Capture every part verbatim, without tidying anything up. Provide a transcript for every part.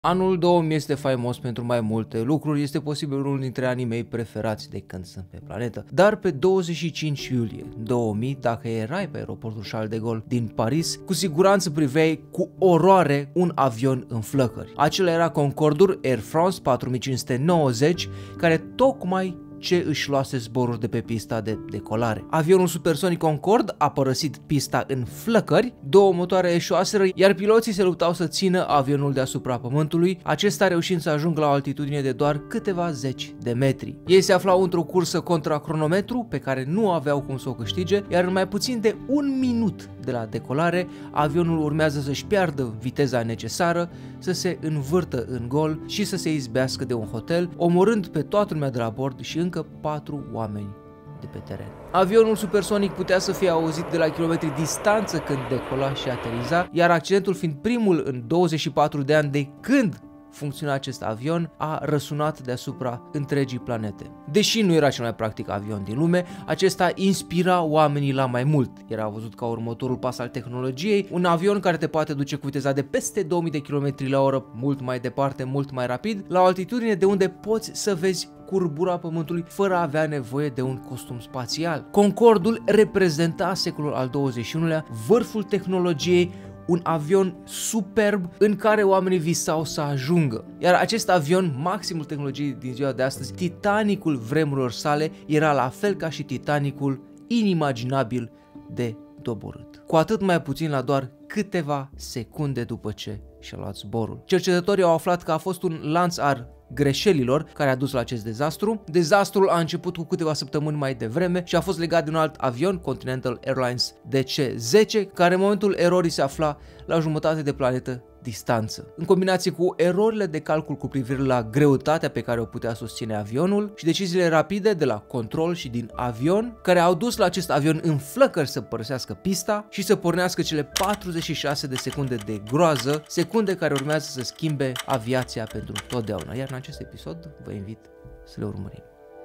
Anul două mii este faimos pentru mai multe lucruri, este posibil unul dintre anii mei preferați de când sunt pe planetă. Dar pe douăzeci și cinci iulie două mii, dacă erai pe aeroportul Charles de Gaulle din Paris, cu siguranță priveai cu oroare un avion în flăcări. Acela era Concorde Air France patru mii cinci sute nouăzeci, care tocmai ce își luase zboruri de pe pista de decolare. Avionul supersonic Concorde a părăsit pista în flăcări, două motoare eșuaseră, iar piloții se luptau să țină avionul deasupra pământului, acesta reușind să ajungă la o altitudine de doar câteva zeci de metri. Ei se aflau într-o cursă contra cronometru pe care nu aveau cum să o câștige, iar în mai puțin de un minut de la decolare, avionul urmează să-și piardă viteza necesară, să se învârtă în gol și să se izbească de un hotel, omorând pe toată lumea de la bord și încă patru oameni de pe teren. Avionul supersonic putea să fie auzit de la kilometri distanță când decola și ateriza, iar accidentul fiind primul în douăzeci și patru de ani de când funcționa acest avion, a răsunat deasupra întregii planete. Deși nu era cel mai practic avion din lume, acesta inspira oamenii la mai mult. Era văzut ca următorul pas al tehnologiei, un avion care te poate duce cu viteza de peste două mii de kilometri la oră, mult mai departe, mult mai rapid, la o altitudine de unde poți să vezi curbura pământului fără a avea nevoie de un costum spațial. Concordul reprezenta secolul al douăzeci și unu-lea, vârful tehnologiei, un avion superb în care oamenii visau să ajungă. Iar acest avion, maximul tehnologiei din ziua de astăzi, Titanicul vremurilor sale, era la fel ca și Titanicul inimaginabil de doborât. Cu atât mai puțin la doar câteva secunde după ce și-a luat zborul. Cercetătorii au aflat că a fost un lanț al greșelilor care a dus la acest dezastru. Dezastrul a început cu câteva săptămâni mai devreme și a fost legat de un alt avion, Continental Airlines D C zece, care în momentul erorii se afla la jumătate de planetă distanță. În combinație cu erorile de calcul cu privire la greutatea pe care o putea susține avionul și deciziile rapide de la control și din avion, care au dus la acest avion în flăcări să părăsească pista și să pornească cele patruzeci și șase de secunde de groază, secunde care urmează să schimbe aviația pentru totdeauna. Iar în acest episod vă invit să le urmărim.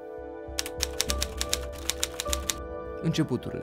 Începuturile.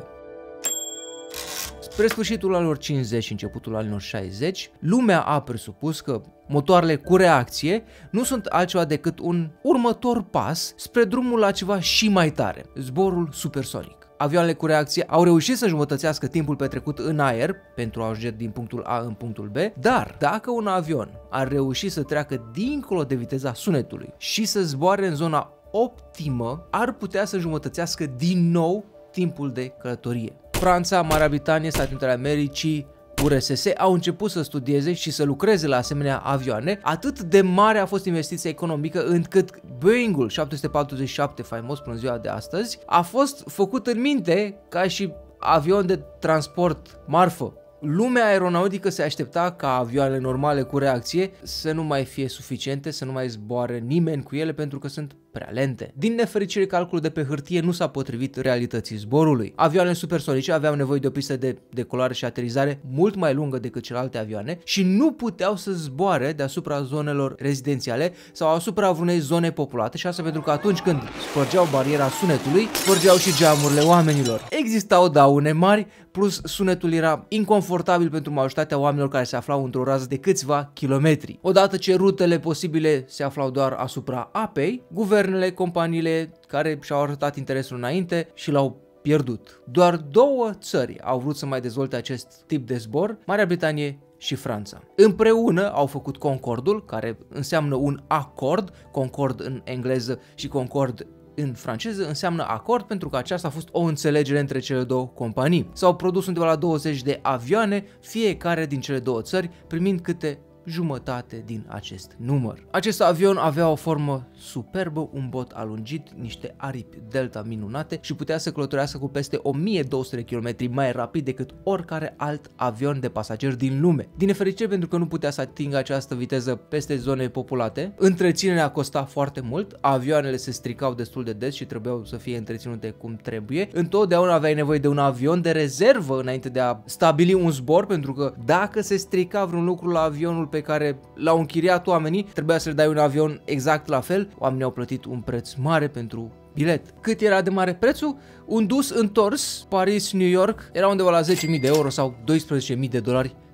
Spre sfârșitul anilor cincizeci și începutul anilor șaizeci, lumea a presupus că motoarele cu reacție nu sunt altceva decât un următor pas spre drumul la ceva și mai tare, zborul supersonic. Avioanele cu reacție au reușit să înjumătățească timpul petrecut în aer pentru a ajunge din punctul A în punctul B, dar dacă un avion ar reuși să treacă dincolo de viteza sunetului și să zboare în zona optimă, ar putea să înjumătățească din nou timpul de călătorie. Franța, Marea Britanie, Statele Unite ale Americii, U R S S au început să studieze și să lucreze la asemenea avioane. Atât de mare a fost investiția economică încât Boeing-ul șapte sute patruzeci și șapte, faimos până ziua de astăzi, a fost făcut în minte ca și avion de transport marfă. Lumea aeronautică se aștepta ca avioanele normale cu reacție să nu mai fie suficiente, să nu mai zboare nimeni cu ele pentru că sunt prea lente. Din nefericire, calculul de pe hârtie nu s-a potrivit realității zborului. Avioanele supersonice aveau nevoie de o pistă de decolare și aterizare mult mai lungă decât celelalte avioane și nu puteau să zboare deasupra zonelor rezidențiale sau asupra vreunei zone populate, și asta pentru că atunci când spărgeau bariera sunetului, spărgeau și geamurile oamenilor. Existau daune mari, plus sunetul era inconfortabil pentru majoritatea oamenilor care se aflau într-o rază de câțiva kilometri. Odată ce rutele posibile se aflau doar asupra apei, guvernele, companiile care și-au arătat interesul înainte și l-au pierdut. Doar două țări au vrut să mai dezvolte acest tip de zbor, Marea Britanie și Franța. Împreună au făcut Concordul, care înseamnă un acord, Concord în engleză și Concorde în franceză înseamnă acord, pentru că aceasta a fost o înțelegere între cele două companii. S-au produs undeva la douăzeci de avioane, fiecare din cele două țări primind câte jumătate din acest număr. Acest avion avea o formă superbă, un bot alungit, niște aripi delta minunate și putea să călătorească cu peste o mie două sute de kilometri mai rapid decât oricare alt avion de pasageri din lume. Din nefericire, pentru că nu putea să atingă această viteză peste zone populate, întreținerea costa foarte mult, avioanele se stricau destul de des și trebuiau să fie întreținute cum trebuie. Întotdeauna aveai nevoie de un avion de rezervă înainte de a stabili un zbor, pentru că dacă se strica vreun lucru la avionul pe care l-au închiriat oamenii, trebuia să le dai un avion exact la fel. Oamenii au plătit un preț mare pentru bilet. Cât era de mare prețul? Un dus întors Paris-New York era undeva la zece mii de euro sau doisprezece mii de dolari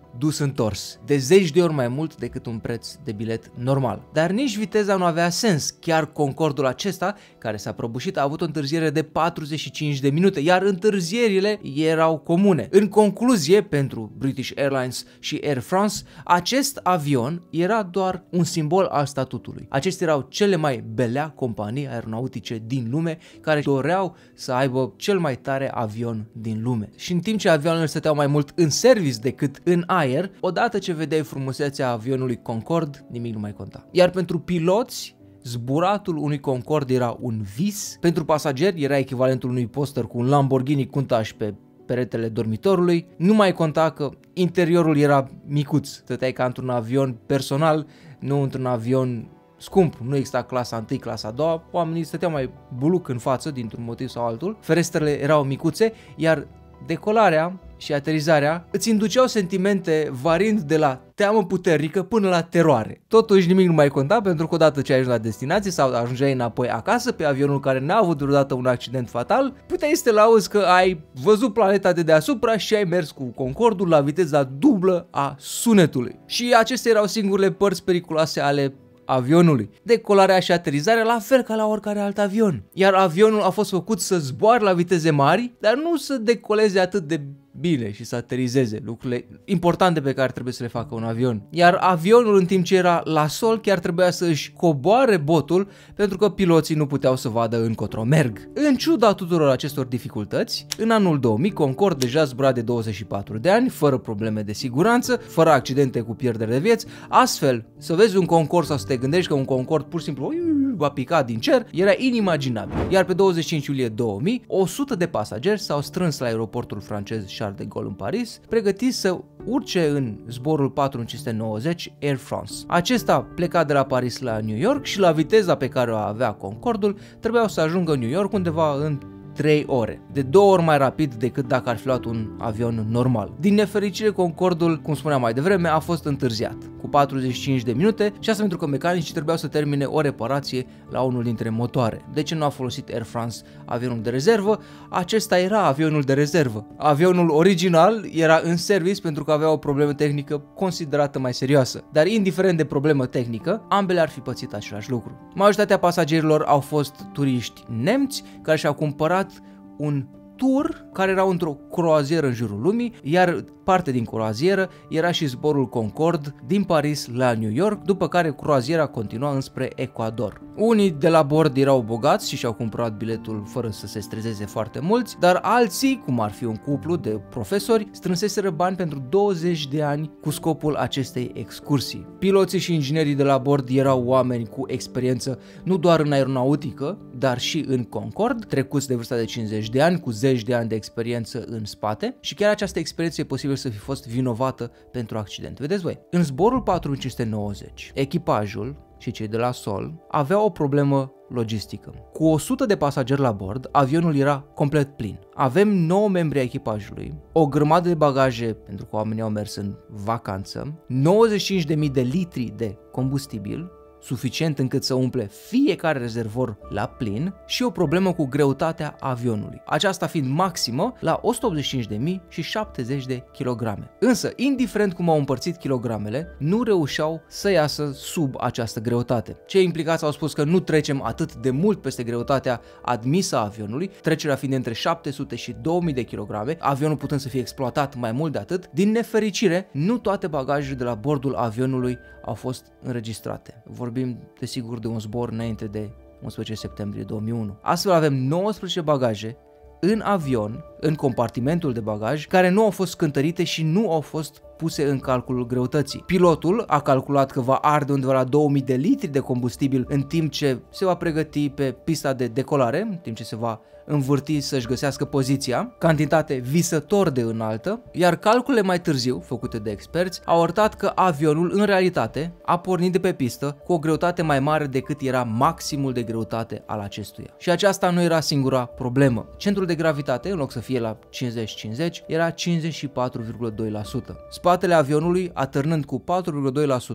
dus-întors, de zeci de ori mai mult decât un preț de bilet normal. Dar nici viteza nu avea sens, chiar Concordul acesta, care s-a prăbușit, a avut o întârziere de patruzeci și cinci de minute, iar întârzierile erau comune. În concluzie, pentru British Airlines și Air France, acest avion era doar un simbol al statutului. Acestea erau cele mai belea companii aeronautice din lume, care doreau să aibă cel mai tare avion din lume. Și în timp ce avioanele stăteau mai mult în service decât în aer, odată ce vedeai frumusețea avionului Concorde, nimic nu mai conta. Iar pentru piloți, zburatul unui Concorde era un vis, pentru pasageri era echivalentul unui poster cu un Lamborghini Countach pe peretele dormitorului, nu mai conta că interiorul era micuț, stăteai ca într-un avion personal, nu într-un avion scump, nu exista clasa unu, clasa a doua, oamenii stăteau mai buluc în față dintr-un motiv sau altul, ferestrele erau micuțe, iar decolarea și aterizarea îți induceau sentimente variind de la teamă puternică până la teroare. Totuși nimic nu mai conta, pentru că odată ce ai ajuns la destinație sau ajungeai înapoi acasă pe avionul care n-a avut vreodată un accident fatal, puteai să te lauzi că ai văzut planeta de deasupra și ai mers cu Concordul la viteza dublă a sunetului. Și acestea erau singurele părți periculoase ale avionului. Decolarea și aterizarea la fel ca la oricare alt avion. Iar avionul a fost făcut să zboare la viteze mari, dar nu să decoleze atât de bine și să aterizeze, lucrurile importante pe care trebuie să le facă un avion. Iar avionul, în timp ce era la sol, chiar trebuia să își coboare botul, pentru că piloții nu puteau să vadă încotro merg. În ciuda tuturor acestor dificultăți, în anul două mii, Concorde deja zbura de douăzeci și patru de ani, fără probleme de siguranță, fără accidente cu pierdere de vieți. Astfel, să vezi un Concorde sau să te gândești că un Concorde pur și simplu va pica din cer, era inimaginabil. Iar pe douăzeci și cinci iulie două mii, o sută de pasageri s-au strâns la aeroportul francez Charles de Gaulle în Paris, pregătiți să urce în zborul patru mii cinci sute nouăzeci Air France. Acesta pleca de la Paris la New York și la viteza pe care o avea Concordul trebuiau să ajungă în New York undeva în trei ore, de două ori mai rapid decât dacă ar fi luat un avion normal. Din nefericire, Concordul, cum spuneam mai devreme, a fost întârziat cu patruzeci și cinci de minute și asta pentru că mecanicii trebuiau să termine o reparație la unul dintre motoare. De ce nu a folosit Air France avionul de rezervă? Acesta era avionul de rezervă. Avionul original era în service pentru că avea o problemă tehnică considerată mai serioasă. Dar indiferent de problemă tehnică, ambele ar fi pățit același lucru. Majoritatea pasagerilor au fost turiști nemți care și-au cumpărat un tur care era într-o croazieră în jurul lumii, iar parte din croazieră era și zborul Concorde din Paris la New York, după care croaziera continua înspre Ecuador. Unii de la bord erau bogați și și-au cumpărat biletul fără să se streseze foarte mulți, dar alții, cum ar fi un cuplu de profesori, strânseseră bani pentru douăzeci de ani cu scopul acestei excursii. Piloții și inginerii de la bord erau oameni cu experiență nu doar în aeronautică, dar și în Concorde, trecuți de vârsta de cincizeci de ani, cu zeci de ani de experiență în spate, și chiar această experiență e posibil să fi fost vinovată pentru accident. Vedeți voi, în zborul patru mii cinci sute nouăzeci, echipajul și cei de la sol aveau o problemă logistică. Cu o sută de pasageri la bord, avionul era complet plin. Avem nouă membri ai echipajului, o grămadă de bagaje pentru că oamenii au mers în vacanță, nouăzeci și cinci de mii de litri de combustibil, suficient încât să umple fiecare rezervor la plin, și o problemă cu greutatea avionului, aceasta fiind maximă la o sută optzeci și cinci de mii și șaptezeci de kilograme. Însă, indiferent cum au împărțit kilogramele, nu reușeau să iasă sub această greutate. Cei implicați au spus că nu trecem atât de mult peste greutatea admisă a avionului, trecerea fiind între șapte sute și două mii de kilograme, avionul putând să fie exploatat mai mult de atât. Din nefericire, nu toate bagajele de la bordul avionului au fost înregistrate. Vorbim, desigur, de un zbor înainte de unsprezece septembrie două mii unu. Astfel avem nouăsprezece bagaje în avion, în compartimentul de bagaj, care nu au fost cântărite și nu au fost puse în calculul greutății. Pilotul a calculat că va arde undeva la două mii de litri de combustibil în timp ce se va pregăti pe pista de decolare, în timp ce se va învârti să-și găsească poziția, cantitate visător de înaltă, iar calculele mai târziu, făcute de experți, au arătat că avionul în realitate a pornit de pe pistă cu o greutate mai mare decât era maximul de greutate al acestuia. Și aceasta nu era singura problemă. Centrul de gravitate, în loc să fie la cincizeci cincizeci, era cincizeci și patru virgulă doi la sută. Spatele avionului, atârnând cu patru virgulă doi la sută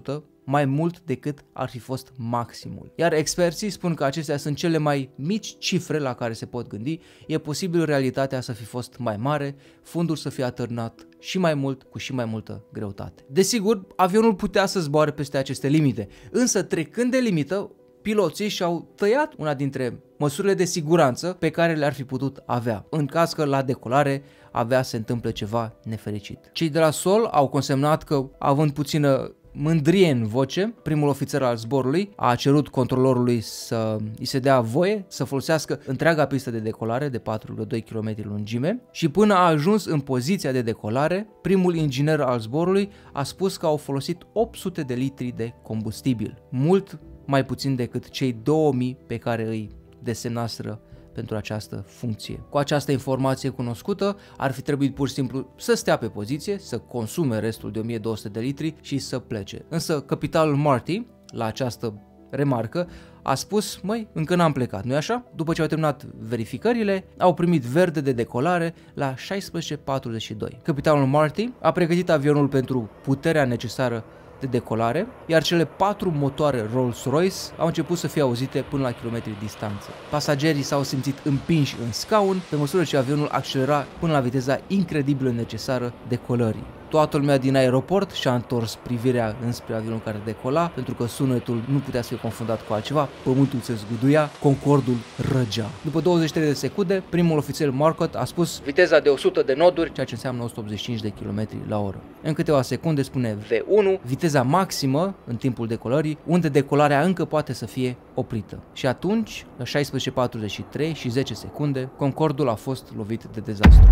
mai mult decât ar fi fost maximul. Iar experții spun că acestea sunt cele mai mici cifre la care se pot gândi, e posibil realitatea să fi fost mai mare, fundul să fie atârnat și mai mult cu și mai multă greutate. Desigur, avionul putea să zboare peste aceste limite, însă trecând de limită, piloții și-au tăiat una dintre măsurile de siguranță pe care le-ar fi putut avea, în caz că la decolare avea să se întâmple ceva nefericit. Cei de la sol au consemnat că, având puțină mândrie în voce, primul ofițer al zborului a cerut controlorului să îi se dea voie să folosească întreaga pistă de decolare de patru virgulă doi kilometri lungime și până a ajuns în poziția de decolare, primul inginer al zborului a spus că au folosit opt sute de litri de combustibil, mult mai puțin decât cei două mii pe care îi desemnaseră pentru această funcție. Cu această informație cunoscută, ar fi trebuit pur și simplu să stea pe poziție, să consume restul de o mie două sute de litri și să plece. Însă capitanul Marty, la această remarcă, a spus: măi, încă n-am plecat, nu-i așa? După ce au terminat verificările, au primit verde de decolare la șaisprezece patruzeci și doi. Capitanul Marty a pregătit avionul pentru puterea necesară de decolare, iar cele patru motoare Rolls-Royce au început să fie auzite până la kilometri distanță. Pasagerii s-au simțit împinși în scaun pe măsură ce avionul accelera până la viteza incredibilă necesară decolării. Toată lumea din aeroport și-a întors privirea înspre avionul care decola, pentru că sunetul nu putea să fie confundat cu altceva, pământul se zguduia, Concordul răgea. După douăzeci și trei de secunde, primul ofițer Marcotte a spus viteza de o sută de noduri, ceea ce înseamnă o sută optzeci și cinci de kilometri la oră. În câteva secunde spune V unu, viteza maximă în timpul decolării, unde decolarea încă poate să fie oprită. Și atunci, la șaisprezece patruzeci și trei și zece secunde, Concordul a fost lovit de dezastru.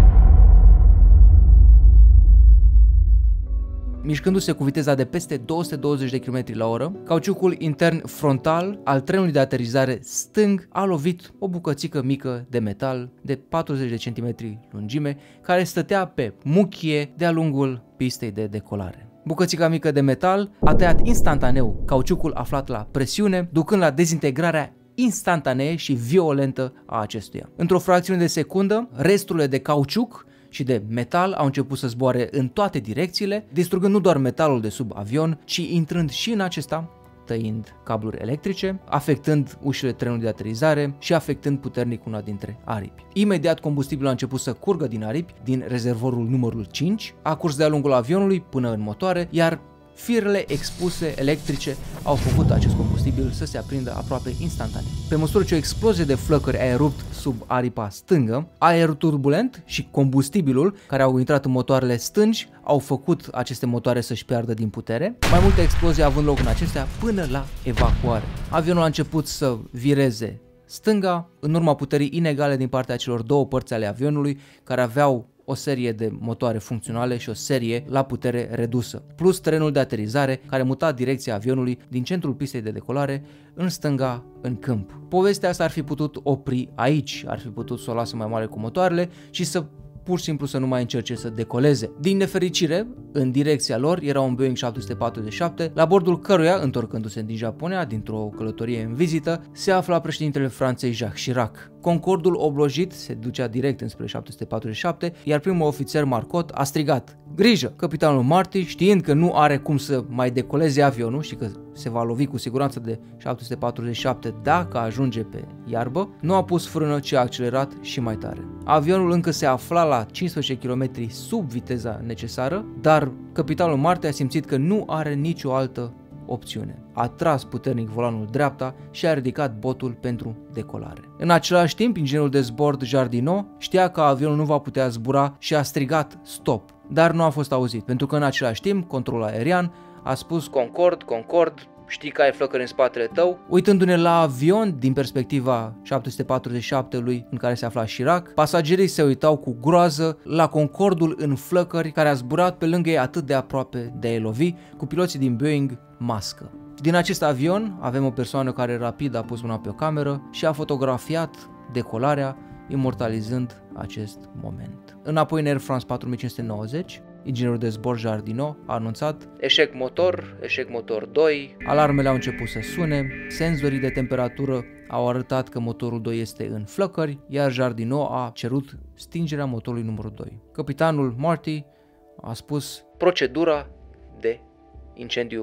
Mișcându-se cu viteza de peste două sute douăzeci de kilometri la oră, cauciucul intern frontal al trenului de aterizare stâng a lovit o bucățică mică de metal de patruzeci de centimetri lungime, care stătea pe muchie de-a lungul pistei de decolare. Bucățica mică de metal a tăiat instantaneu cauciucul aflat la presiune, ducând la dezintegrarea instantanee și violentă a acestuia. Într-o fracțiune de secundă, resturile de cauciuc și de metal au început să zboare în toate direcțiile, distrugând nu doar metalul de sub avion, ci intrând și în acesta, tăind cabluri electrice, afectând ușile trenului de aterizare și afectând puternic una dintre aripi. Imediat combustibilul a început să curgă din aripi, din rezervorul numărul cinci, a curs de-a lungul avionului până în motoare, iar firele expuse electrice au făcut acest combustibil să se aprindă aproape instantaneu. Pe măsură ce o explozie de flăcări a erupt sub aripa stângă, aerul turbulent și combustibilul care au intrat în motoarele stângi au făcut aceste motoare să-și piardă din putere, mai multe explozii având loc în acestea până la evacuare. Avionul a început să vireze stânga, în urma puterii inegale din partea celor două părți ale avionului, care aveau o serie de motoare funcționale și o serie la putere redusă, plus trenul de aterizare care muta direcția avionului din centrul pistei de decolare în stânga în câmp. Povestea asta ar fi putut opri aici, ar fi putut să o lasă mai mare cu motoarele și să pur și simplu să nu mai încerce să decoleze. Din nefericire, în direcția lor era un Boeing șapte sute patruzeci și șapte, la bordul căruia, întorcându-se din Japonia, dintr-o călătorie în vizită, se afla președintele Franței Jacques Chirac. Concordul oblojit se ducea direct înspre șapte sute patruzeci și șapte, iar primul ofițer Marcotte a strigat: grijă! Capitanul Marty, știind că nu are cum să mai decoleze avionul și că se va lovi cu siguranță de șapte sute patruzeci și șapte dacă ajunge pe iarbă, nu a pus frână, ci a accelerat și mai tare. Avionul încă se afla la cincisprezece kilometri sub viteza necesară, dar capitanul Marty a simțit că nu are nicio altă opțiune. A tras puternic volanul dreapta și a ridicat botul pentru decolare. În același timp, inginerul de zbord Jardinot știa că avionul nu va putea zbura și a strigat stop, dar nu a fost auzit, pentru că în același timp controlul aerian a spus Concord, Concord, știi că ai flăcări în spatele tău. Uitându-ne la avion din perspectiva șapte sute patruzeci și șapte-ului în care se afla Chirac, pasagerii se uitau cu groază la Concordul în flăcări care a zburat pe lângă ei atât de aproape de a-i lovi, cu piloții din Boeing mască. Din acest avion avem o persoană care rapid a pus mâna pe o cameră și a fotografiat decolarea, imortalizând acest moment. Înapoi în Air France patru mii cinci sute nouăzeci, inginerul de zbor Jardinot a anunțat eșec motor, eșec motor doi, alarmele au început să sune, senzorii de temperatură au arătat că motorul doi este în flăcări, iar Jardinot a cerut stingerea motorului numărul doi. Capitanul Marty a spus procedura de incendiu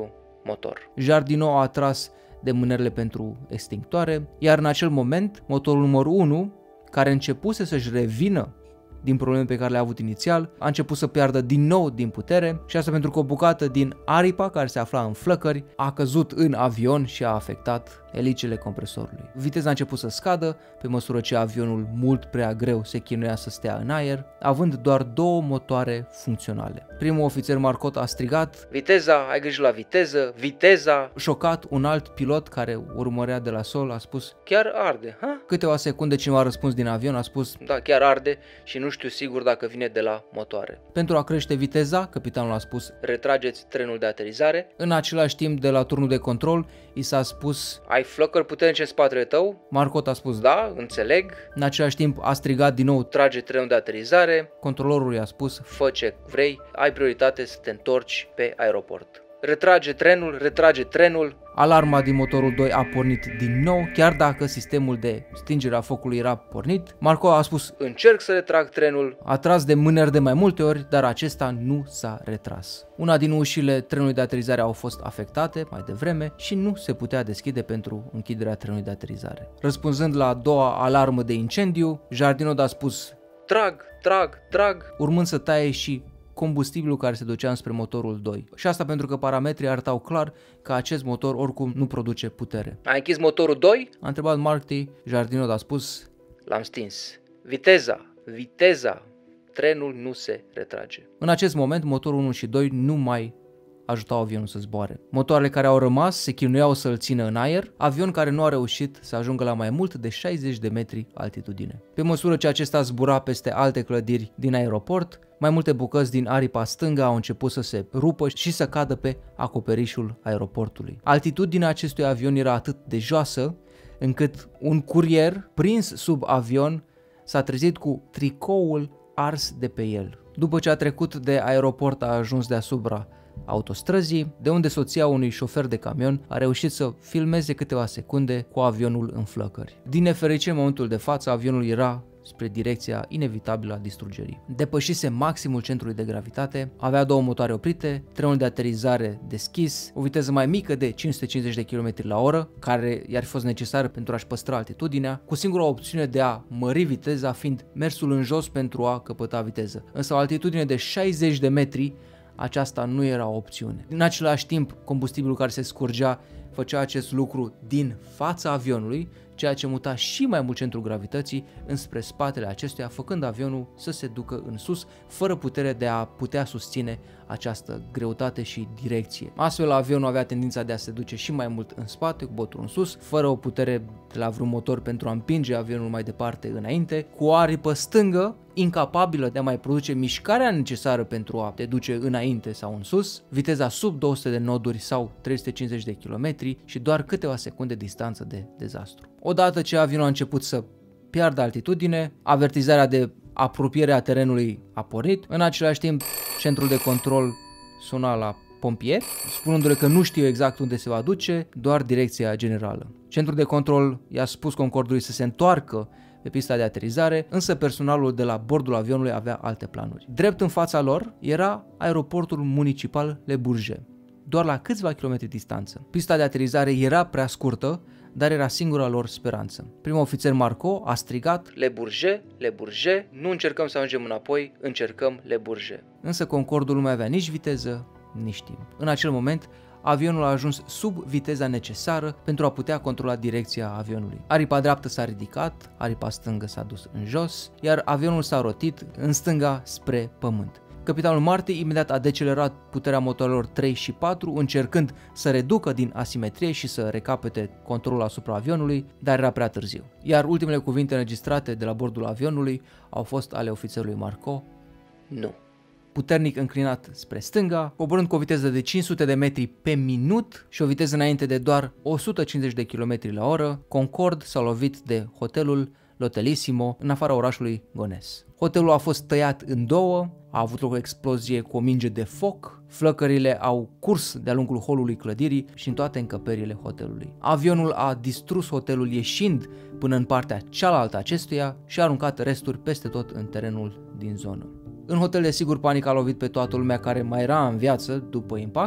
motor. Jardino a atras de mânerele pentru extinctoare, iar în acel moment motorul numărul unu, care începuse să-și revină din probleme pe care le-a avut inițial, a început să piardă din nou din putere și asta pentru că o bucată din aripa care se afla în flăcări a căzut în avion și a afectat elicele compresorului. Viteza a început să scadă pe măsură ce avionul mult prea greu se chinuia să stea în aer, având doar două motoare funcționale. Primul ofițer Marcot a strigat: "Viteza, ai grijă la viteză, viteza!" Șocat, un alt pilot care urmărea de la sol a spus: "Chiar arde, ha?" Câteva secunde cineva a răspuns din avion, a spus: "Da, chiar arde și nu știu sigur dacă vine de la motoare." Pentru a crește viteza, capitanul a spus: "Retrageți trenul de aterizare." În același timp, de la turnul de control, i s-a spus: "Ai flăcări puternice în spatele tău?" Marcot a spus: "Da, înțeleg." În același timp a strigat din nou: "Trage trenul de aterizare." Controlorul i-a spus: "Fă ce vrei, ai prioritate să te întorci pe aeroport." Retrage trenul, retrage trenul. Alarma din motorul doi a pornit din nou, chiar dacă sistemul de stingere a focului era pornit. Marco a spus: "Încerc să retrag trenul." A tras de mâneri de mai multe ori, dar acesta nu s-a retras. Una din ușile trenului de aterizare au fost afectate mai devreme și nu se putea deschide pentru închiderea trenului de aterizare. Răspunzând la a doua alarmă de incendiu, Jardino a spus: "Trag, trag, trag", urmând să taie și combustibilul care se ducea înspre motorul doi. Și asta pentru că parametrii arătau clar că acest motor oricum nu produce putere. "Ai închis motorul doi?" a întrebat Marty. Jardino a spus: "L-am stins. Viteza, viteza, trenul nu se retrage." În acest moment motorul unu și doi nu mai ajutau avionul să zboare. Motoarele care au rămas se chinuiau să-l țină în aer, avion care nu a reușit să ajungă la mai mult de șaizeci de metri altitudine. Pe măsură ce acesta zbura peste alte clădiri din aeroport, mai multe bucăți din aripa stângă au început să se rupă și să cadă pe acoperișul aeroportului. Altitudinea acestui avion era atât de joasă încât un curier prins sub avion s-a trezit cu tricoul ars de pe el. După ce a trecut de aeroport, a ajuns deasupra autostrăzii, de unde soția unui șofer de camion a reușit să filmeze câteva secunde cu avionul în flăcări. Din nefericire, în momentul de față, avionul era spre direcția inevitabilă a distrugerii. Depășise maximul centrului de gravitate, avea două motoare oprite, trenul de aterizare deschis, o viteză mai mică de cinci sute cincizeci de kilometri la oră, care i-ar fi fost necesară pentru a-și păstra altitudinea, cu singura opțiune de a mări viteza fiind mersul în jos pentru a căpăta viteză. Însă o altitudine de șaizeci de metri, aceasta nu era o opțiune. În același timp, combustibilul care se scurgea făcea acest lucru din fața avionului, ceea ce muta și mai mult centrul gravității înspre spatele acestuia, făcând avionul să se ducă în sus, fără putere de a putea susține această greutate și direcție. Astfel, avionul avea tendința de a se duce și mai mult în spate, cu botul în sus, fără o putere de la vreun motor pentru a împinge avionul mai departe înainte, cu o aripă stângă, incapabilă de a mai produce mișcarea necesară pentru a te duce înainte sau în sus, viteza sub două sute de noduri sau trei sute cincizeci de kilometri și doar câteva secunde distanță de dezastru. Odată ce avionul a început să piardă altitudine, avertizarea de apropiere a terenului a pornit. În același timp, centrul de control suna la pompieri, spunându-le că nu știu exact unde se va duce, doar direcția generală. Centrul de control i-a spus Concordului să se întoarcă pe pista de aterizare, însă personalul de la bordul avionului avea alte planuri. Drept în fața lor era aeroportul municipal Le Bourget, doar la câțiva kilometri distanță. Pista de aterizare era prea scurtă, dar era singura lor speranță. Primul ofițer Marco a strigat: "Le Bourget, Le Bourget, nu încercăm să ajungem înapoi, încercăm Le Bourget." Însă Concordul nu mai avea nici viteză, nici timp. În acel moment, avionul a ajuns sub viteza necesară pentru a putea controla direcția avionului. Aripa dreaptă s-a ridicat, aripa stângă s-a dus în jos, iar avionul s-a rotit în stânga spre pământ. Capitanul Marty imediat a decelerat puterea motoarelor trei și patru, încercând să reducă din asimetrie și să recapete controlul asupra avionului, dar era prea târziu. Iar ultimele cuvinte înregistrate de la bordul avionului au fost ale ofițerului Marco: "Nu." Puternic înclinat spre stânga, coborând cu o viteză de cinci sute de metri pe minut și o viteză înainte de doar o sută cincizeci de kilometri la oră, Concorde s-a lovit de hotelul L'Hotelissimo în afara orașului Gonesse. Hotelul a fost tăiat în două, a avut loc o explozie cu o minge de foc, flăcările au curs de-a lungul holului clădirii și în toate încăperile hotelului. Avionul a distrus hotelul ieșind până în partea cealaltă acestuia și a aruncat resturi peste tot în terenul din zonă. În hotel, desigur, panica a lovit pe toată lumea care mai era în viață după impact.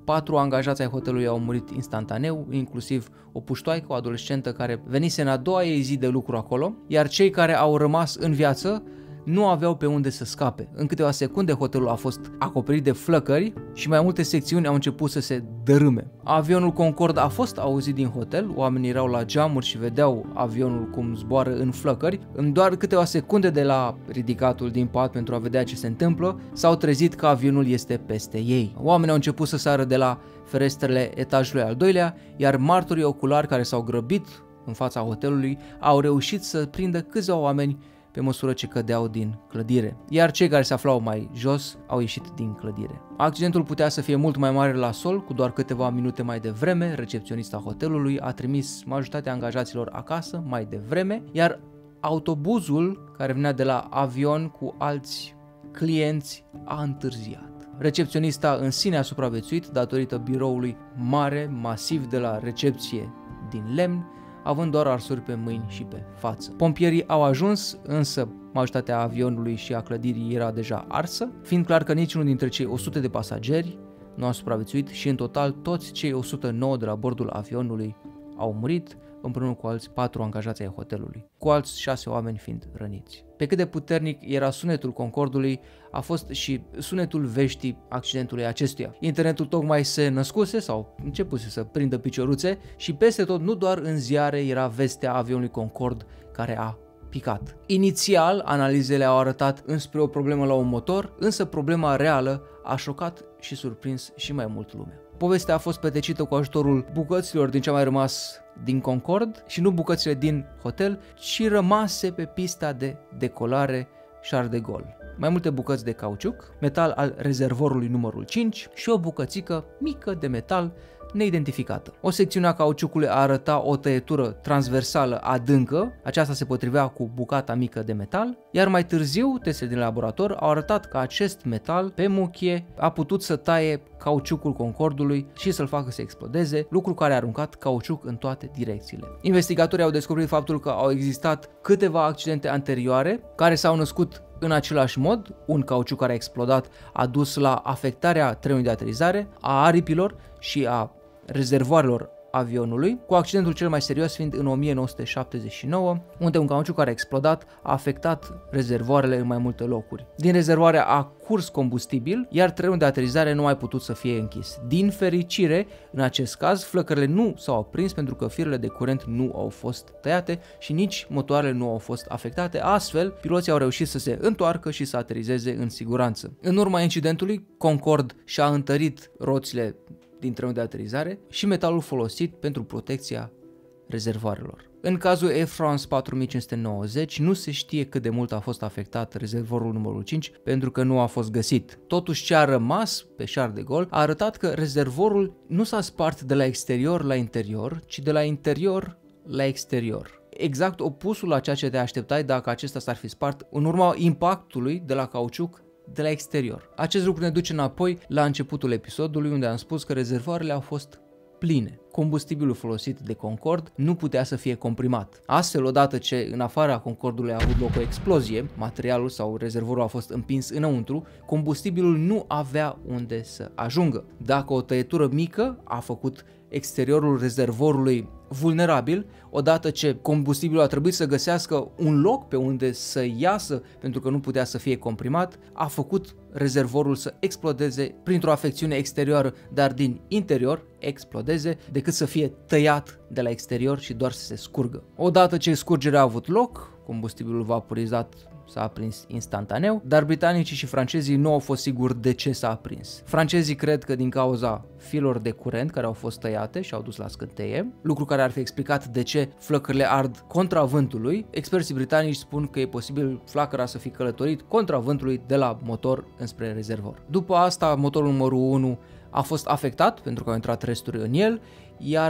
patru angajați ai hotelului au murit instantaneu, inclusiv o puștoaică, o adolescentă care venise în a doua ei zi de lucru acolo, iar cei care au rămas în viață nu aveau pe unde să scape. În câteva secunde hotelul a fost acoperit de flăcări și mai multe secțiuni au început să se dărâme. Avionul Concorde a fost auzit din hotel, oamenii erau la geamuri și vedeau avionul cum zboară în flăcări. În doar câteva secunde de la ridicatul din pat pentru a vedea ce se întâmplă, s-au trezit că avionul este peste ei. Oamenii au început să sară de la ferestrele etajului al doilea, iar martorii oculari care s-au grăbit în fața hotelului au reușit să prindă câțiva oameni pe măsură ce cădeau din clădire, iar cei care se aflau mai jos au ieșit din clădire. Accidentul putea să fie mult mai mare la sol, cu doar câteva minute mai devreme, recepționista hotelului a trimis majoritatea angajaților acasă mai devreme, iar autobuzul care venea de la avion cu alți clienți a întârziat. Recepționista în sine a supraviețuit datorită biroului mare, masiv de la recepție din lemn, având doar arsuri pe mâini și pe față. Pompierii au ajuns, însă majoritatea avionului și a clădirii era deja arsă, fiind clar că niciunul dintre cei o sută de pasageri nu a supraviețuit și în total toți cei o sută nouă de la bordul avionului au murit, împreună cu alți patru angajați ai hotelului, cu alți șase oameni fiind răniți. Pe cât de puternic era sunetul Concordului, a fost și sunetul veștii accidentului acestuia. Internetul tocmai se născuse sau începuse să prindă picioruțe și peste tot, nu doar în ziare, era vestea avionului Concorde care a picat. Inițial, analizele au arătat înspre o problemă la un motor, însă problema reală a șocat și surprins și mai mult lumea. Povestea a fost petecită cu ajutorul bucăților din ce a mai rămas din Concorde și nu bucățile din hotel, ci rămase pe pista de decolare Charles de Gaulle. Mai multe bucăți de cauciuc, metal al rezervorului numărul cinci și o bucățică mică de metal neidentificată. O secțiune a cauciucului arăta o tăietură transversală adâncă, aceasta se potrivea cu bucata mică de metal, iar mai târziu testele din laborator au arătat că acest metal pe muchie a putut să taie cauciucul Concordului și să-l facă să explodeze, lucru care a aruncat cauciuc în toate direcțiile. Investigatorii au descoperit faptul că au existat câteva accidente anterioare care s-au născut în același mod. Un cauciuc care a explodat a dus la afectarea trenului de aterizare, a aripilor și a rezervoarelor avionului, cu accidentul cel mai serios fiind în o mie nouă sute șaptezeci și nouă, unde un cauciuc care a explodat a afectat rezervoarele în mai multe locuri. Din rezervoare a curs combustibil, iar trenul de aterizare nu a mai putut să fie închis. Din fericire, în acest caz, flăcările nu s-au aprins pentru că firele de curent nu au fost tăiate și nici motoarele nu au fost afectate, astfel piloții au reușit să se întoarcă și să aterizeze în siguranță. În urma incidentului, Concorde și-a întărit roțile din trenul de aterizare și metalul folosit pentru protecția rezervoarelor. În cazul Air France patru mii cinci sute nouăzeci nu se știe cât de mult a fost afectat rezervorul numărul cinci pentru că nu a fost găsit. Totuși, ce a rămas pe Charles de Gaulle a arătat că rezervorul nu s-a spart de la exterior la interior, ci de la interior la exterior. Exact opusul la ceea ce te așteptai dacă acesta s-ar fi spart în urma impactului de la cauciuc de la exterior. Acest lucru ne duce înapoi la începutul episodului, unde am spus că rezervoarele au fost pline. Combustibilul folosit de Concorde nu putea să fie comprimat. Astfel, odată ce în afara Concordului a avut loc o explozie, materialul sau rezervorul a fost împins înăuntru, combustibilul nu avea unde să ajungă. Dacă o tăietură mică a făcut exteriorul rezervorului vulnerabil, odată ce combustibilul a trebuit să găsească un loc pe unde să iasă pentru că nu putea să fie comprimat, a făcut rezervorul să explodeze printr-o afecțiune exterioară, dar din interior explodeze, decât să fie tăiat de la exterior și doar să se scurgă. Odată ce scurgerea a avut loc, combustibilul vaporizat s-a aprins instantaneu, dar britanicii și francezii nu au fost siguri de ce s-a aprins. Francezii cred că din cauza filor de curent care au fost tăiate și au dus la scânteie, lucru care ar fi explicat de ce flăcările ard contra vântului. Experții britanici spun că e posibil flacăra să fi călătorit contra vântului de la motor înspre rezervor. După asta, motorul numărul unu a fost afectat pentru că au intrat resturi în el, iar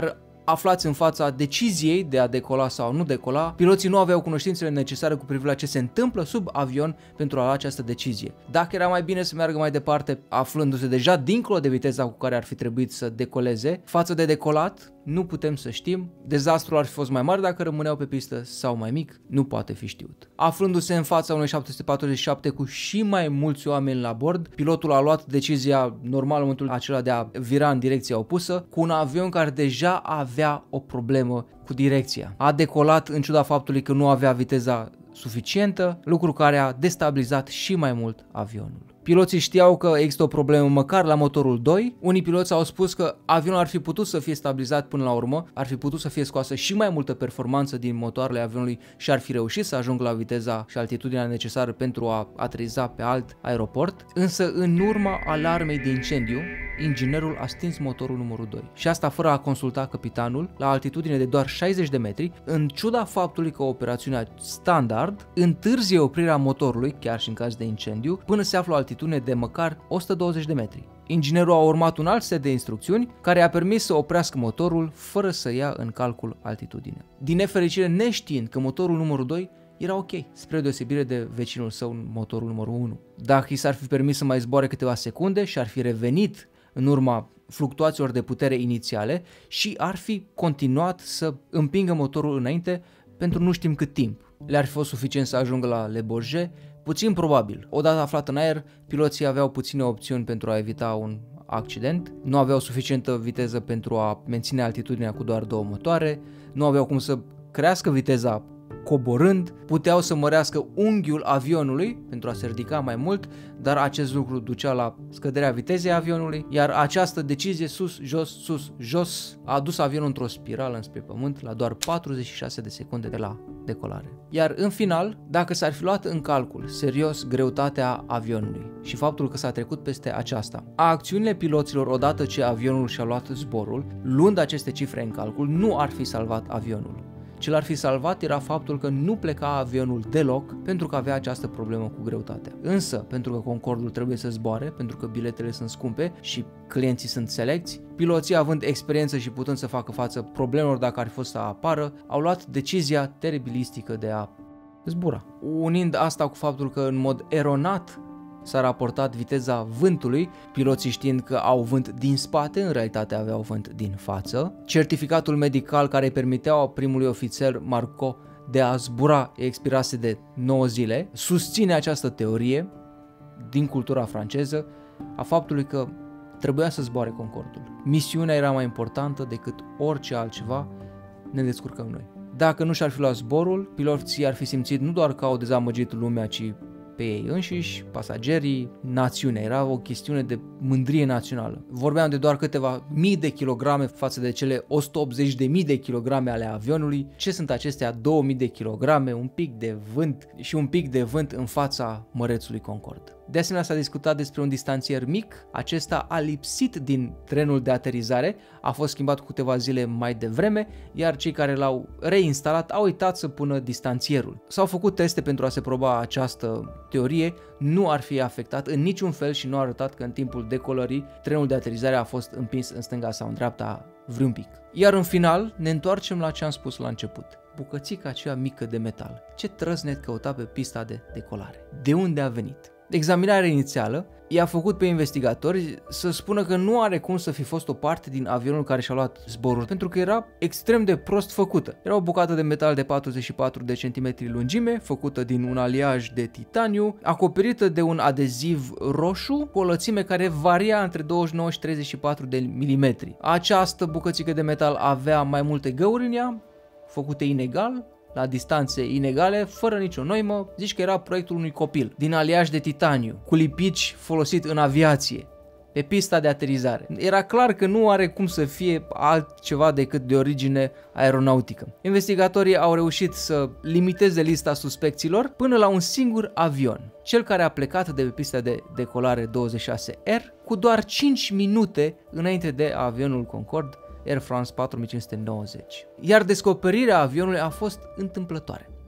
aflați în fața deciziei de a decola sau nu decola, piloții nu aveau cunoștințele necesare cu privire la ce se întâmplă sub avion pentru a lua această decizie. Dacă era mai bine să meargă mai departe, aflându-se deja dincolo de viteza cu care ar fi trebuit să decoleze, față de decolat, nu putem să știm. Dezastrul ar fi fost mai mare dacă rămâneau pe pistă sau mai mic, nu poate fi știut. Aflându-se în fața unui șapte sute patruzeci și șapte cu și mai mulți oameni la bord, pilotul a luat decizia normală în momentul acela de a vira în direcția opusă cu un avion care deja avea o problemă cu direcția. A decolat în ciuda faptului că nu avea viteza suficientă, lucru care a destabilizat și mai mult avionul. Piloții știau că există o problemă măcar la motorul doi. Unii piloți au spus că avionul ar fi putut să fie stabilizat până la urmă, ar fi putut să fie scoasă și mai multă performanță din motoarele avionului și ar fi reușit să ajungă la viteza și altitudinea necesară pentru a ateriza pe alt aeroport. Însă în urma alarmei de incendiu, inginerul a stins motorul numărul doi. Și asta fără a consulta capitanul la altitudine de doar șaizeci de metri, în ciuda faptului că operațiunea standard întârzie oprirea motorului, chiar și în caz de incendiu, până se află o altitudine de măcar o sută douăzeci de metri. Inginerul a urmat un alt set de instrucțiuni care a permis să oprească motorul fără să ia în calcul altitudinea. Din nefericire, neștiind că motorul numărul doi era ok, spre deosebire de vecinul său, motorul numărul unu. Dacă i s-ar fi permis să mai zboare câteva secunde și ar fi revenit în urma fluctuațiilor de putere inițiale și ar fi continuat să împingă motorul înainte pentru nu știm cât timp. Le-ar fi fost suficient să ajungă la Le Bourget? Puțin probabil. Odată aflat în aer, piloții aveau puține opțiuni pentru a evita un accident, nu aveau suficientă viteză pentru a menține altitudinea cu doar două motoare, nu aveau cum să crească viteza coborând, puteau să mărească unghiul avionului pentru a se ridica mai mult, dar acest lucru ducea la scăderea vitezei avionului, iar această decizie sus, jos, sus, jos a adus avionul într-o spirală înspre pământ la doar patruzeci și șase de secunde de la decolare. Iar în final, dacă s-ar fi luat în calcul serios greutatea avionului și faptul că s-a trecut peste aceasta, a acțiunile piloților odată ce avionul și-a luat zborul, luând aceste cifre în calcul, nu ar fi salvat avionul. Ce l-ar fi salvat era faptul că nu pleca avionul deloc pentru că avea această problemă cu greutatea. Însă, pentru că Concordul trebuie să zboare, pentru că biletele sunt scumpe și clienții sunt selecți, piloții având experiență și putând să facă față problemelor dacă ar fi fost să apară, au luat decizia teribilistică de a zbura. Unind asta cu faptul că în mod eronat s-a raportat viteza vântului, piloții știind că au vânt din spate, în realitate aveau vânt din față. Certificatul medical care îi permitea primului ofițer Marco de a zbura expirase de nouă zile, susține această teorie din cultura franceză a faptului că trebuia să zboare Concordul. Misiunea era mai importantă decât orice altceva, ne descurcăm noi. Dacă nu și-ar fi luat zborul, piloții ar fi simțit nu doar că au dezamăgit lumea, ci pe ei înșiși, pasagerii, națiunea. Era o chestiune de mândrie națională. Vorbeam de doar câteva mii de kilograme față de cele o sută optzeci de mii de kilograme ale avionului. Ce sunt acestea două mii de kilograme, un pic de vânt și un pic de vânt în fața mărețului Concorde? De asemenea, s-a discutat despre un distanțier mic. Acesta a lipsit din trenul de aterizare, a fost schimbat cu câteva zile mai devreme, iar cei care l-au reinstalat au uitat să pună distanțierul. S-au făcut teste pentru a se proba această teorie, nu ar fi afectat în niciun fel și nu a arătat că în timpul decolării trenul de aterizare a fost împins în stânga sau în dreapta vreun pic. Iar în final ne întoarcem la ce am spus la început. Bucățica aceea mică de metal. Ce trăsnet căuta pe pista de decolare? De unde a venit? Examinarea inițială i-a făcut pe investigatori să spună că nu are cum să fi fost o parte din avionul care și-a luat zborul, pentru că era extrem de prost făcută. Era o bucată de metal de patruzeci și patru de centimetri lungime, făcută din un aliaj de titaniu, acoperită de un adeziv roșu, cu o lățime care varia între douăzeci și nouă și treizeci și patru de milimetri. Această bucățică de metal avea mai multe găuri în ea, făcute inegal, la distanțe inegale, fără nicio noimă. Zici că era proiectul unui copil, din aliaj de titaniu, cu lipici folosit în aviație, pe pista de aterizare. Era clar că nu are cum să fie altceva decât de origine aeronautică. Investigatorii au reușit să limiteze lista suspecților până la un singur avion, cel care a plecat de pe pista de decolare douăzeci și șase R cu doar cinci minute înainte de avionul Concorde Air France patru mii cinci sute nouăzeci. Iar descoperirea avionului a fost întâmplătoare.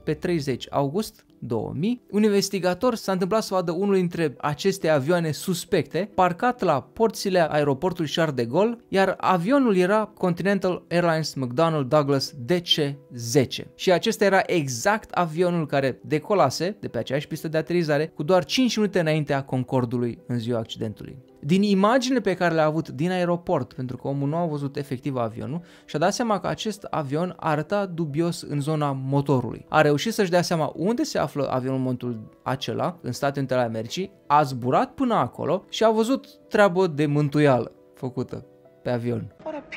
pe treizeci august două mii, un investigator s-a întâmplat să vadă unul dintre aceste avioane suspecte parcat la porțile aeroportului Charles de Gaulle, iar avionul era Continental Airlines McDonnell Douglas D C zece. Și acesta era exact avionul care decolase de pe aceeași pistă de aterizare cu doar cinci minute înaintea Concordului în ziua accidentului. Din imaginile pe care le-a avut din aeroport, pentru că omul nu a văzut efectiv avionul, și-a dat seama că acest avion arăta dubios în zona motorului. A reușit să-și dea seama unde se află avionul în momentul acela, în Statele Unite ale Americii, a zburat până acolo și a văzut treabă de mântuială făcută pe avion.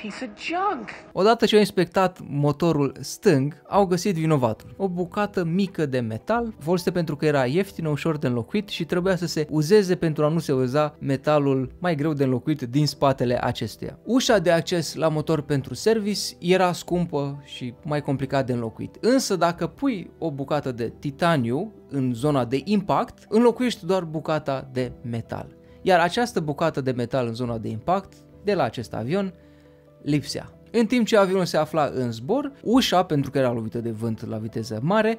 Odată ce au inspectat motorul stâng, au găsit vinovatul. O bucată mică de metal, folosită pentru că era ieftină, ușor de înlocuit și trebuia să se uzeze pentru a nu se uza metalul mai greu de înlocuit din spatele acestuia. Ușa de acces la motor pentru service era scumpă și mai complicat de înlocuit. Însă dacă pui o bucată de titaniu în zona de impact, înlocuiești doar bucata de metal. Iar această bucată de metal în zona de impact de la acest avion lipsea. În timp ce avionul se afla în zbor, ușa, pentru că era lovită de vânt la viteză mare,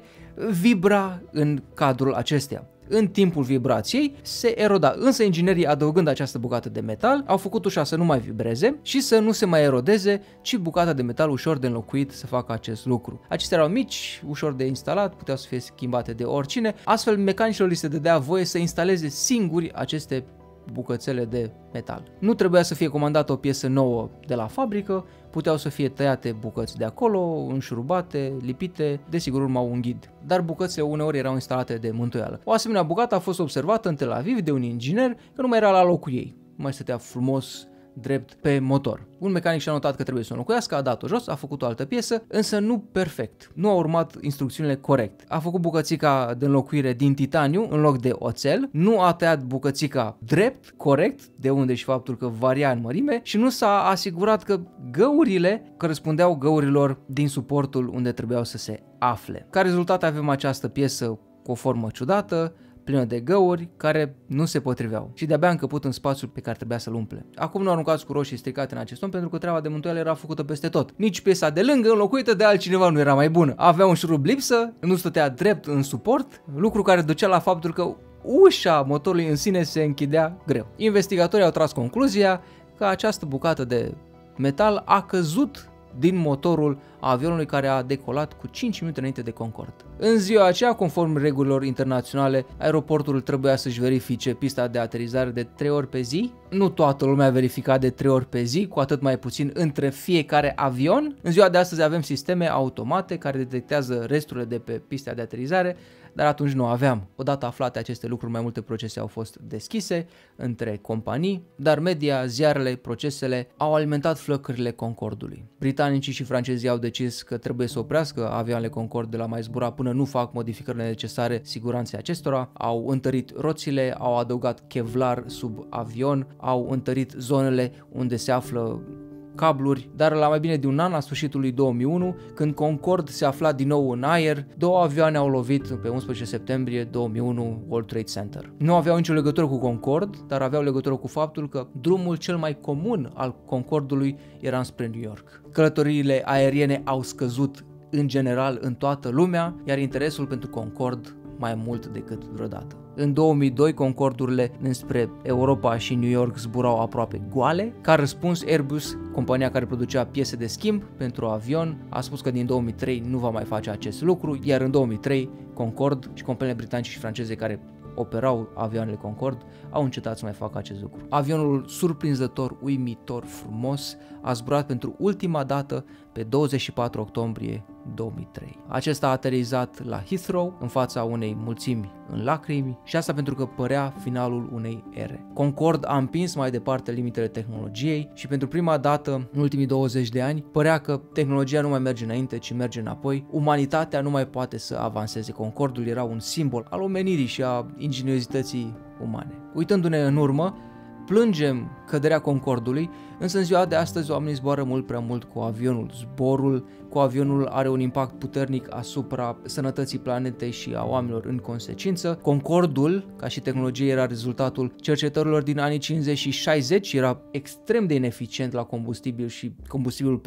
vibra în cadrul acesteia. În timpul vibrației se eroda, însă inginerii, adăugând această bucată de metal, au făcut ușa să nu mai vibreze și să nu se mai erodeze, ci bucata de metal ușor de înlocuit să facă acest lucru. Acestea erau mici, ușor de instalat, puteau să fie schimbate de oricine, astfel mecanicilor li se dădea voie să instaleze singuri aceste bucățele de metal. Nu trebuia să fie comandată o piesă nouă de la fabrică, puteau să fie tăiate bucăți de acolo, înșurubate, lipite, desigur urmau un ghid, dar bucățile uneori erau instalate de mântuială. O asemenea bucată a fost observată în Tel Aviv de un inginer că nu mai era la locul ei, nu mai stătea frumos drept pe motor. Un mecanic și-a notat că trebuie să o înlocuiască, a dat-o jos, a făcut o altă piesă, însă nu perfect. Nu a urmat instrucțiunile corect. A făcut bucățica de înlocuire din titaniu în loc de oțel, nu a tăiat bucățica drept, corect, de unde și faptul că varia în mărime, și nu s-a asigurat că găurile corespundeau găurilor din suportul unde trebuiau să se afle. Ca rezultat avem această piesă cu o formă ciudată, plină de găuri care nu se potriveau și de-abia încăput în spațiul pe care trebuia să-l umple. Acum nu aruncați cu roșii stricate în acest om pentru că treaba de mântuială era făcută peste tot. Nici piesa de lângă, înlocuită de altcineva, nu era mai bună. Avea un șurub lipsă, nu stătea drept în suport, lucru care ducea la faptul că ușa motorului în sine se închidea greu. Investigatorii au tras concluzia că această bucată de metal a căzut din motorul avionului care a decolat cu cinci minute înainte de Concorde. În ziua aceea, conform regulilor internaționale, aeroportul trebuia să-și verifice pista de aterizare de trei ori pe zi. Nu toată lumea verifica de trei ori pe zi, cu atât mai puțin între fiecare avion. În ziua de astăzi avem sisteme automate care detectează resturile de pe pista de aterizare, dar atunci nu aveam. Odată aflate aceste lucruri, mai multe procese au fost deschise între companii, dar media, ziarele, procesele au alimentat flăcările Concordului. Britanicii și francezii au decis că trebuie să oprească avioanele Concorde de la mai zbura până nu fac modificările necesare siguranței acestora, au întărit roțile, au adăugat kevlar sub avion, au întărit zonele unde se află cabluri, dar la mai bine de un an, la sfârșitul lui două mii unu, când Concorde se afla din nou în aer, două avioane au lovit pe unsprezece septembrie două mii unu World Trade Center. Nu aveau nicio legătură cu Concorde, dar aveau legătură cu faptul că drumul cel mai comun al Concordului era spre New York. Călătoriile aeriene au scăzut în general în toată lumea, iar interesul pentru Concorde mai mult decât vreodată. În două mii doi, Concordurile înspre Europa și New York zburau aproape goale. Ca răspuns, Airbus, compania care producea piese de schimb pentru avion, a spus că din două mii trei nu va mai face acest lucru, iar în două mii trei Concorde și companiile britanice și franceze care operau avioanele Concorde au încetat să mai facă acest lucru. Avionul surprinzător, uimitor, frumos a zburat pentru ultima dată pe douăzeci și patru octombrie două mii trei. Acesta a aterizat la Heathrow în fața unei mulțimi în lacrimi și asta pentru că părea finalul unei ere. Concorde a împins mai departe limitele tehnologiei și pentru prima dată în ultimii douăzeci de ani părea că tehnologia nu mai merge înainte, ci merge înapoi. Umanitatea nu mai poate să avanseze. Concordul era un simbol al omenirii și a ingeniozității umane. Uitându-ne în urmă, plângem căderea Concordului, însă în ziua de astăzi oamenii zboară mult prea mult cu avionul. Zborul cu avionul are un impact puternic asupra sănătății planetei și a oamenilor în consecință. Concordul, ca și tehnologie, era rezultatul cercetărilor din anii cincizeci și șaizeci, era extrem de ineficient la combustibil și combustibilul pe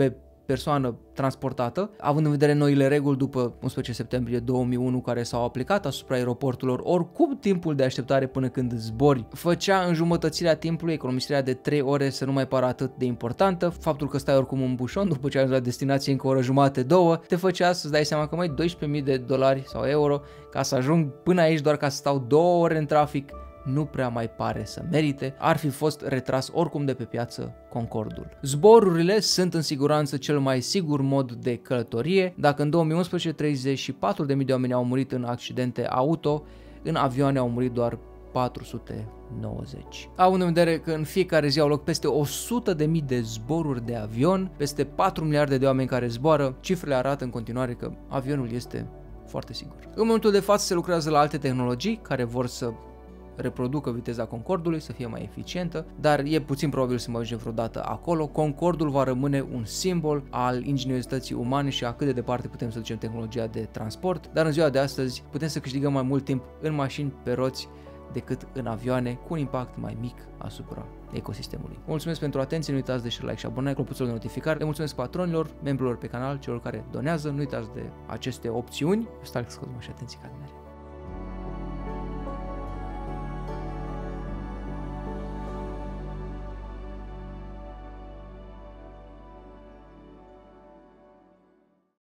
persoană transportată, având în vedere noile reguli după unsprezece septembrie două mii unu care s-au aplicat asupra aeroporturilor, oricum timpul de așteptare până când zbori făcea înjumătățirea timpului, economisirea de trei ore să nu mai pară atât de importantă, faptul că stai oricum în bușon după ce ajungi la destinație încă o oră jumate, două, te făcea să-ți dai seama că mai doisprezece mii de dolari sau euro ca să ajung până aici doar ca să stau două ore în trafic, nu prea mai pare să merite, ar fi fost retras oricum de pe piață Concordul. Zborurile sunt în siguranță cel mai sigur mod de călătorie. Dacă în două mii unsprezece treizeci și patru de mii de oameni au murit în accidente auto, în avioane au murit doar patru sute nouăzeci. Având în vedere că în fiecare zi au loc peste o sută de mii de zboruri de avion, peste patru miliarde de oameni care zboară, cifrele arată în continuare că avionul este foarte sigur. În momentul de față se lucrează la alte tehnologii care vor să reproducă viteza Concordului, să fie mai eficientă, dar e puțin probabil să mai ajungem vreodată acolo. Concordul va rămâne un simbol al ingeniozității umane și a cât de departe putem să ducem tehnologia de transport, dar în ziua de astăzi putem să câștigăm mai mult timp în mașini pe roți decât în avioane, cu un impact mai mic asupra ecosistemului. Vă mulțumesc pentru atenție, nu uitați de share, like și abonare, clopoțelul de notificare. Le mulțumesc patronilor, membrilor pe canal, celor care donează, nu uitați de aceste opțiuni. Stai scos și atenție ca mare.